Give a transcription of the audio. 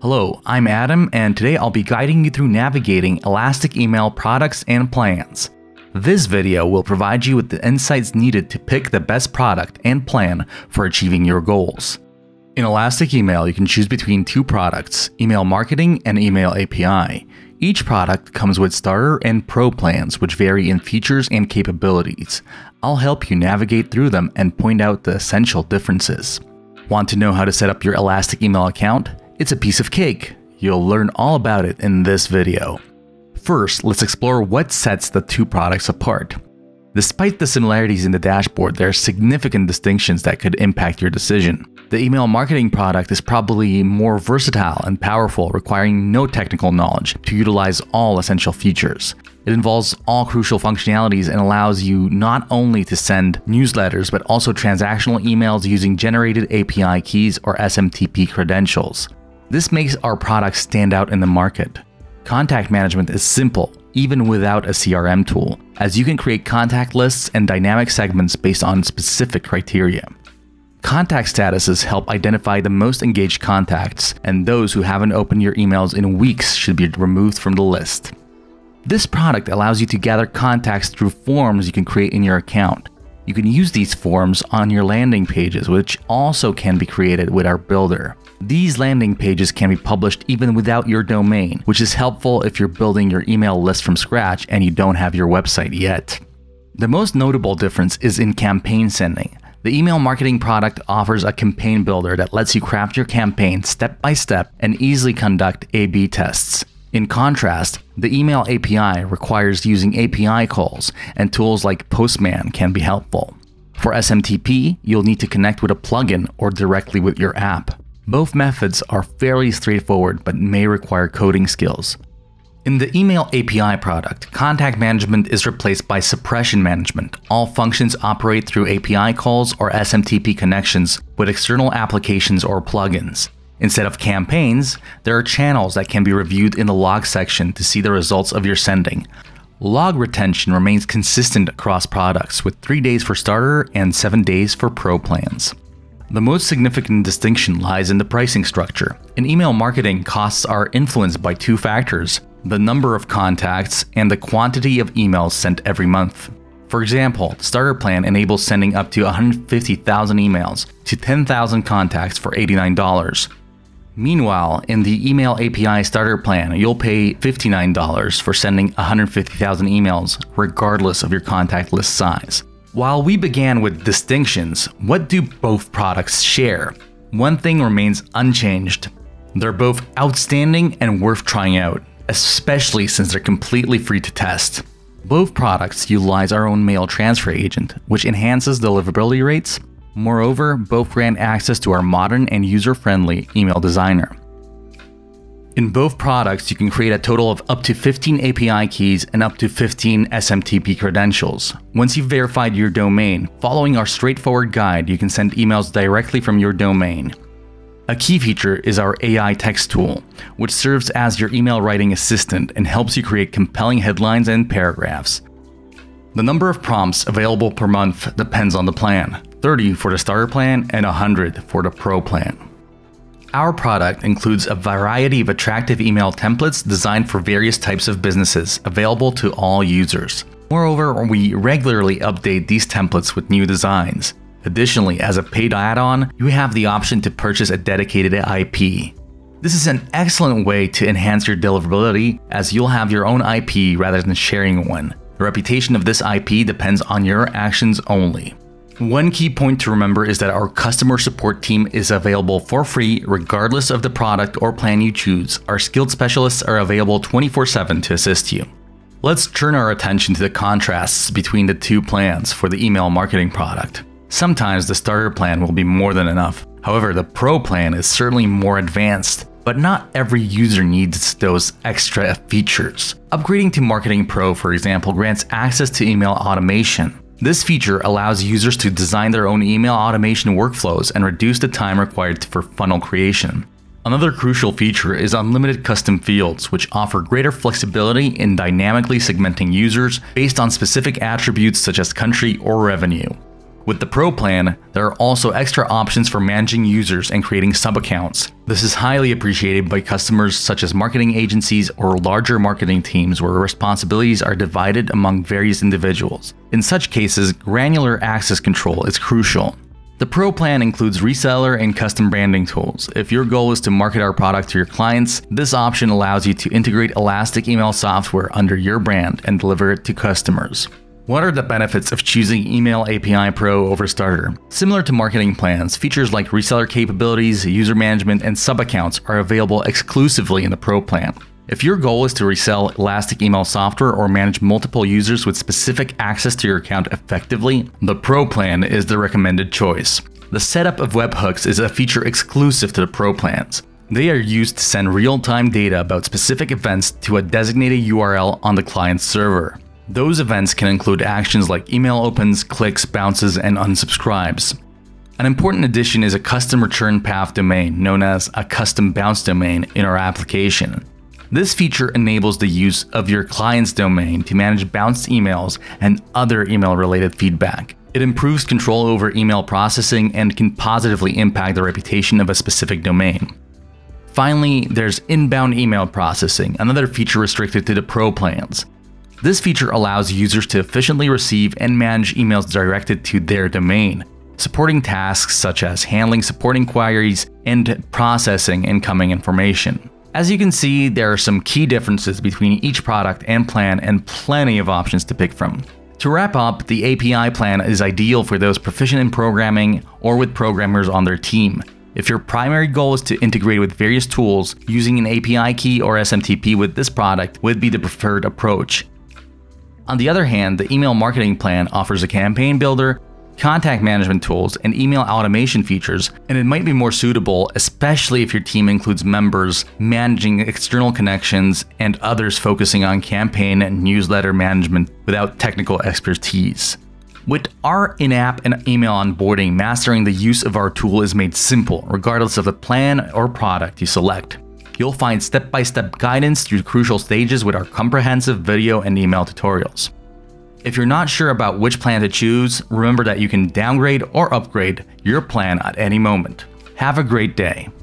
Hello, I'm Adam, and today I'll be guiding you through navigating Elastic Email products and plans. This video will provide you with the insights needed to pick the best product and plan for achieving your goals. In Elastic Email, you can choose between two products, Email Marketing and Email API. Each product comes with Starter and Pro plans, which vary in features and capabilities. I'll help you navigate through them and point out the essential differences. Want to know how to set up your Elastic Email account? It's a piece of cake. You'll learn all about it in this video. First, let's explore what sets the two products apart. Despite the similarities in the dashboard, there are significant distinctions that could impact your decision. The email marketing product is probably more versatile and powerful, requiring no technical knowledge to utilize all essential features. It involves all crucial functionalities and allows you not only to send newsletters, but also transactional emails using generated API keys or SMTP credentials. This makes our product stand out in the market. Contact management is simple, even without a CRM tool, as you can create contact lists and dynamic segments based on specific criteria. Contact statuses help identify the most engaged contacts, and those who haven't opened your emails in weeks should be removed from the list. This product allows you to gather contacts through forms you can create in your account. You can use these forms on your landing pages, which also can be created with our builder. These landing pages can be published even without your domain, which is helpful if you're building your email list from scratch and you don't have your website yet. The most notable difference is in campaign sending. The email marketing product offers a campaign builder that lets you craft your campaign step by step and easily conduct A/B tests. In contrast, the email API requires using API calls, and tools like Postman can be helpful. For SMTP, you'll need to connect with a plugin or directly with your app. Both methods are fairly straightforward but may require coding skills. In the email API product, contact management is replaced by suppression management. All functions operate through API calls or SMTP connections with external applications or plugins. Instead of campaigns, there are channels that can be reviewed in the log section to see the results of your sending. Log retention remains consistent across products, with 3 days for Starter and 7 days for Pro plans. The most significant distinction lies in the pricing structure. In email marketing, costs are influenced by two factors: the number of contacts and the quantity of emails sent every month. For example, the Starter plan enables sending up to 150,000 emails to 10,000 contacts for $89. Meanwhile, in the Email API Starter plan, you'll pay $59 for sending 150,000 emails, regardless of your contact list size. While we began with distinctions, what do both products share? One thing remains unchanged. They're both outstanding and worth trying out, especially since they're completely free to test. Both products utilize our own mail transfer agent, which enhances deliverability rates. Moreover, both grant access to our modern and user-friendly email designer. In both products, you can create a total of up to 15 API keys and up to 15 SMTP credentials. Once you've verified your domain, following our straightforward guide, you can send emails directly from your domain. A key feature is our AI text tool, which serves as your email writing assistant and helps you create compelling headlines and paragraphs. The number of prompts available per month depends on the plan: 30 for the Starter plan and 100 for the Pro plan. Our product includes a variety of attractive email templates designed for various types of businesses, available to all users. Moreover, we regularly update these templates with new designs. Additionally, as a paid add-on, you have the option to purchase a dedicated IP. This is an excellent way to enhance your deliverability, as you'll have your own IP rather than sharing one. The reputation of this IP depends on your actions only. One key point to remember is that our customer support team is available for free regardless of the product or plan you choose. Our skilled specialists are available 24/7 to assist you. Let's turn our attention to the contrasts between the two plans for the email marketing product. Sometimes the Starter plan will be more than enough. However, the Pro plan is certainly more advanced, but not every user needs those extra features. Upgrading to Marketing Pro, for example, grants access to email automation. This feature allows users to design their own email automation workflows and reduce the time required for funnel creation. Another crucial feature is unlimited custom fields, which offer greater flexibility in dynamically segmenting users based on specific attributes such as country or revenue. With the Pro plan, there are also extra options for managing users and creating sub-accounts. This is highly appreciated by customers such as marketing agencies or larger marketing teams where responsibilities are divided among various individuals. In such cases, granular access control is crucial. The Pro plan includes reseller and custom branding tools. If your goal is to market our product to your clients, this option allows you to integrate Elastic email software under your brand and deliver it to customers. What are the benefits of choosing Email API Pro over Starter? Similar to marketing plans, features like reseller capabilities, user management, and sub-accounts are available exclusively in the Pro plan. If your goal is to resell Elastic email software or manage multiple users with specific access to your account effectively, the Pro plan is the recommended choice. The setup of webhooks is a feature exclusive to the Pro plans. They are used to send real-time data about specific events to a designated URL on the client's server. Those events can include actions like email opens, clicks, bounces, and unsubscribes. An important addition is a custom return path domain, known as a custom bounce domain, in our application. This feature enables the use of your client's domain to manage bounced emails and other email-related feedback. It improves control over email processing and can positively impact the reputation of a specific domain. Finally, there's inbound email processing, another feature restricted to the Pro plans. This feature allows users to efficiently receive and manage emails directed to their domain, supporting tasks such as handling support inquiries and processing incoming information. As you can see, there are some key differences between each product and plan and plenty of options to pick from. To wrap up, the API plan is ideal for those proficient in programming or with programmers on their team. If your primary goal is to integrate with various tools, using an API key or SMTP with this product would be the preferred approach. On the other hand, the email marketing plan offers a campaign builder, contact management tools, and email automation features, and it might be more suitable, especially if your team includes members managing external connections and others focusing on campaign and newsletter management without technical expertise. With our in-app and email onboarding, mastering the use of our tool is made simple, regardless of the plan or product you select. You'll find step-by-step guidance through crucial stages with our comprehensive video and email tutorials. If you're not sure about which plan to choose, remember that you can downgrade or upgrade your plan at any moment. Have a great day.